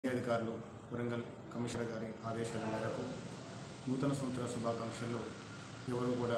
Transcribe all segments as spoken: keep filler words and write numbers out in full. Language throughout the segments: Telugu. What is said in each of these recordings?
అధికారులు వరంగల్ కమిషనర్ గారి ఆదేశాల మేరకు నూతన సంవత్సర శుభాకాంక్షలు ఎవరు కూడా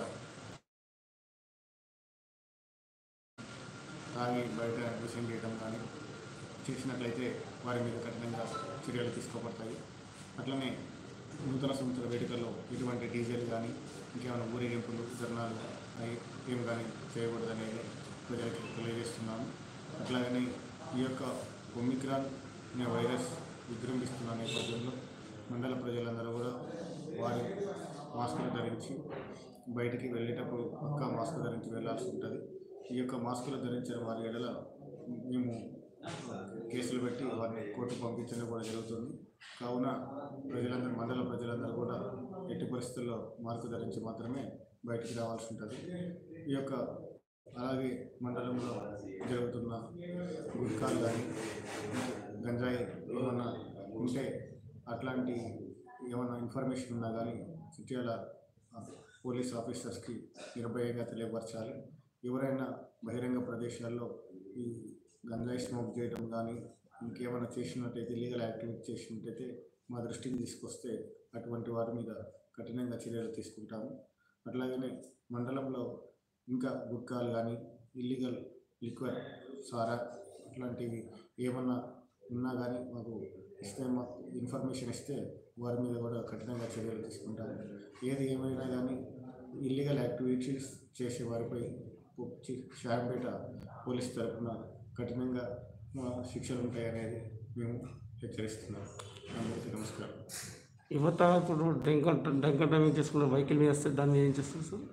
తాగి బయట విషయం చేయడం కానీ చేసినట్లయితే వారి మీద కఠినంగా చర్యలు తీసుకోబడతాయి. అట్లనే నూతన సంవత్సర వేడుకల్లో ఎటువంటి డీజేలు కానీ ఇంకేమైనా ఊరేగింపులు ధర్నాలు అవి ఏం కానీ చేయకూడదనేది ప్రజలకు తెలియజేస్తున్నాను. అట్లాగనే ఈ యొక్క ఒమిక్రాన్ అనే వైరస్ విజృంభిస్తున్న నేపథ్యంలో మండల ప్రజలందరూ కూడా వారి మాస్కులు ధరించి బయటికి వెళ్ళేటప్పుడు పక్కా మాస్క్ ధరించి వెళ్లాల్సి ఉంటుంది. ఈ యొక్క మాస్కులు ధరించిన వారి ఎడల మేము కేసులు పెట్టి వారిని కోర్టు పంపించడం కూడా జరుగుతుంది. కావున ప్రజలందరూ మండల ప్రజలందరూ కూడా ఎట్టి పరిస్థితుల్లో మాస్క్ ధరించి మాత్రమే బయటికి రావాల్సి ఉంటుంది. ఈ యొక్క అలాగే మండలంలో జరుగుతున్న గుట్కాలు కానీ గంజాయి ఏమన్నా ఉంటే అట్లాంటి ఏమన్నా ఇన్ఫర్మేషన్ ఉన్నా కానీ చిట్యాల పోలీస్ ఆఫీసర్స్కి నిర్భయంగా తెలియపరచాలి. ఎవరైనా బహిరంగ ప్రదేశాల్లో ఈ గంజాయి స్మోక్ చేయడం కానీ ఇంకేమైనా చేసినట్టయితే ఇల్లీగల్ యాక్టివిటీ చేసినట్టయితే మా దృష్టికి తీసుకొస్తే అటువంటి వారి మీద కఠినంగా చర్యలు తీసుకుంటాము. అట్లాగనే మండలంలో ఇంకా గుట్కాలు కానీ ఇల్లీగల్ లిక్వర్ సారా అట్లాంటివి ఏమన్నా ఉన్నా కానీ మాకు ఇస్తే మాకు ఇన్ఫర్మేషన్ ఇస్తే వారి మీద కూడా కఠినంగా చర్యలు తీసుకుంటాము. ఏది ఏమైనా కానీ ఇల్లీగల్ యాక్టివిటీస్ చేసే వారిపై షాంపేట పోలీస్ తరఫున కఠినంగా శిక్షలు ఉంటాయనేది మేము హెచ్చరిస్తున్నాం. అందరికీ నమస్కారం. యువత ఇప్పుడు డ్రింక్ డ్రింక్ డ్రైవింగ్ చేసుకున్న వెహికల్ మీద వస్తే దాన్ని ఏం చేస్తారు సార్?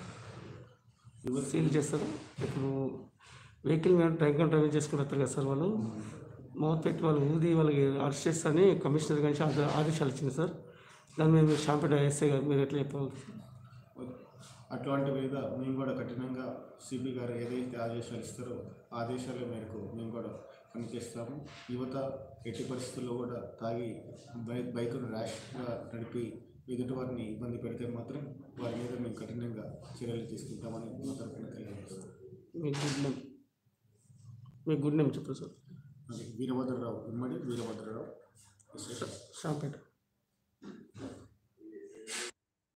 యువత సీల్ చేస్తారు. ఇప్పుడు వెహికల్ మీద డ్రింక్ డ్రైవింగ్ చేసుకున్నారు కదా సార్, వాళ్ళు మౌత్ పెట్టి వాళ్ళు ఊది వాళ్ళకి అరెస్ట్ చేస్తారని కమిషనర్ కానీ ఆదేశాలు ఇచ్చింది సార్. దాని మీద మీరు షాంపేట ఎస్ఐ గారు మీరు ఎట్లా చెప్పాలి? అట్లాంటి మీద మేము కూడా కఠినంగా సిపి గారు ఏదైతే ఆదేశాలు ఇస్తారో ఆదేశాల మేరకు మేము కూడా పనిచేస్తాము. యువత ఎట్టి పరిస్థితుల్లో కూడా తాగి బైక్ బైకును ర్యాష్గా నడిపి ఎదుటి వారిని ఇబ్బంది పెడితే మాత్రం వారి మీద మేము కఠినంగా చర్యలు తీసుకుంటామని మా తరఫున తెలియజేస్తాం. మీ గుడ్ నేమ్ మీ గుడ్ నేమ్ చెప్పండి సార్. వీరభద్రరావు, ఉమ్మడి వీరభద్రరావు, షాంపేట.